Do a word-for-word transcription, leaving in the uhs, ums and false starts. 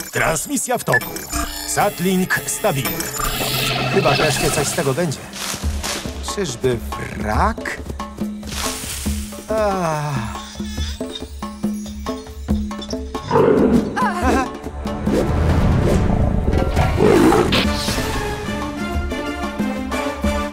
Transmisja w toku. Satlink stabilny. Chyba wreszcie coś z tego będzie. Czyżby wrak? Ah.